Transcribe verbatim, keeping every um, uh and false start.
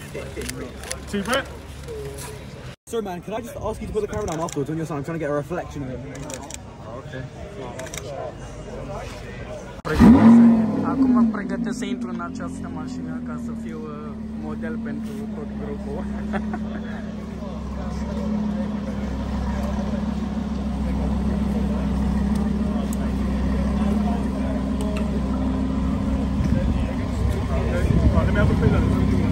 See, Brett? Sorry, man, can I just ask you to put the camera down afterwards on your side? I'm trying to get a reflection of it. Okay. Acum pregătesc să intru în această mașină ca să fiu model pentru tot grupul. Let me have a feel.